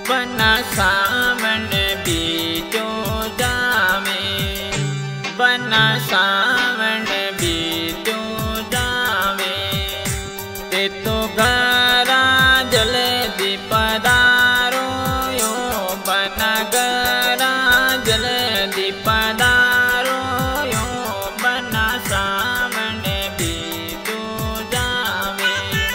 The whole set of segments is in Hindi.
बना सावन बीतो जावे, बना सावन बीतो जावे, ते तो घरा जल्दी पधारो यो, बना घरा जल्दी पधारो यो, बना सावन बीतो जावे।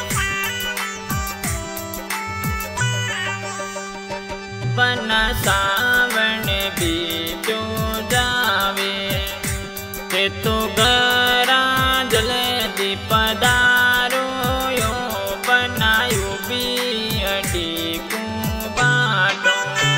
बना सावन बीतो जावे, ते तो घरा जल्दी पधारो यो, बनायो भी अडी को बाटो।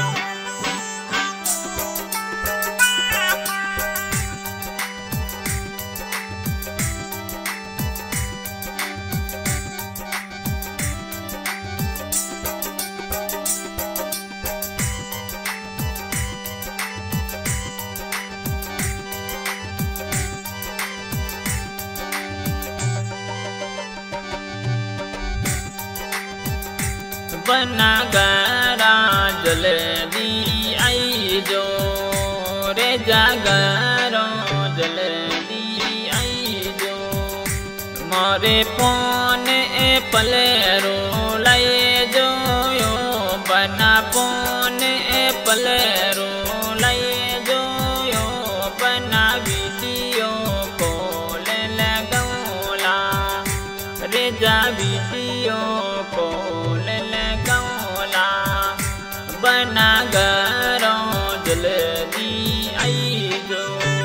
बना घरा जल्दी आई जो रे, जागरो जल्दी आई जो, मोरे फोन पले रो लाए जो यो, बना फोन पले रो लाए जो यो, बना वीडियो कॉल लगौला रे, जा वीडियो कॉल लगौला, बना घरो जल्दी आई जो।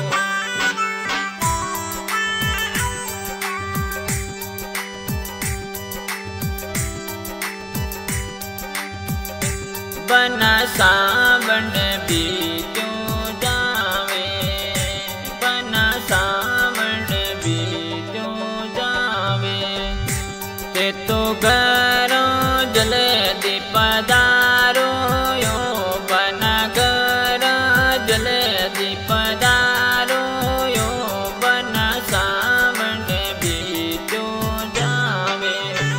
बना सावन बीतो जावे, बना सावन बीतो जावे, ते तो घरो जल्दी पधारो यो, बना घरा जल्दी पधारो यो, बना सावन बीतो जावे।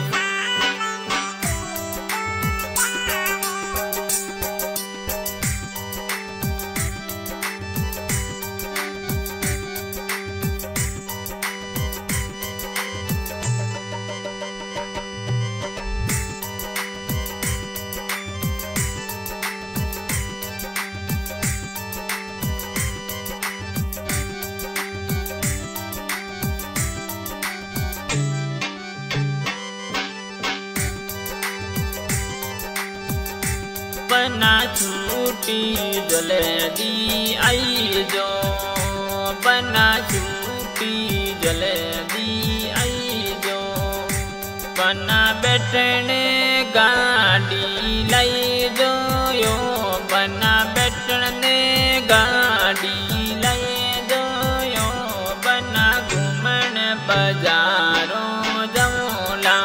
बना छूटी जल्दी आई जो, बना छूटी जल्दी आई जो, बना बैठने गाड़ी लाई जो यो, बना बैठने गाड़ी लाई जो यो, बना घूमन बाजारों जमोला।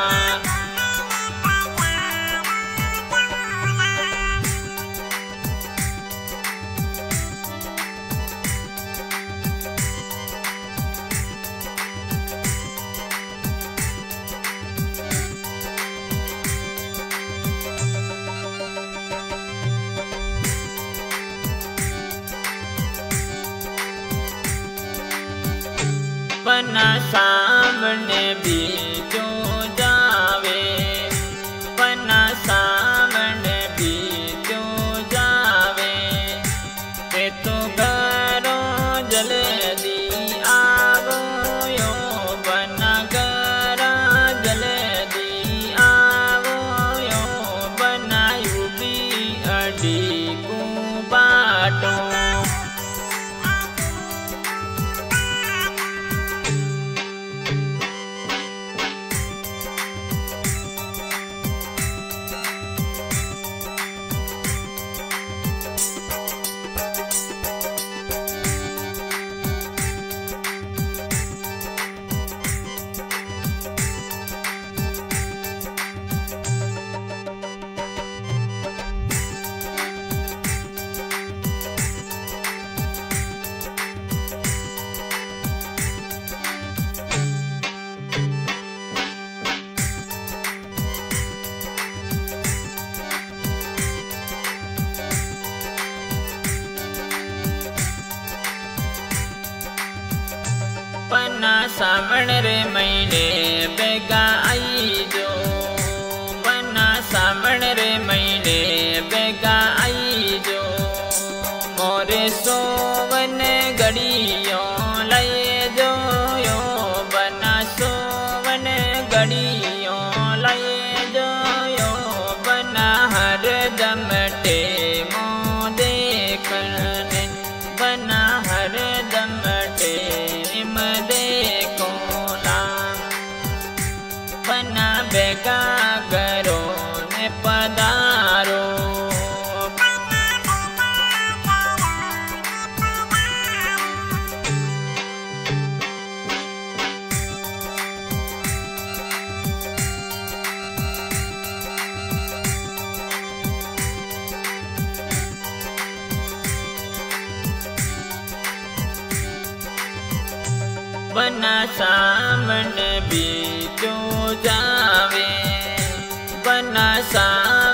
बना सावन बीतो जावे, बना सावन बीतो जावे, ते तो घरो जल्दी आवो यो, बना घरा जल्दी आवो यो, बनायो भी अडी को बाटो। गागरो ने पधारो। बना सामने बीचों जावे, बना सामने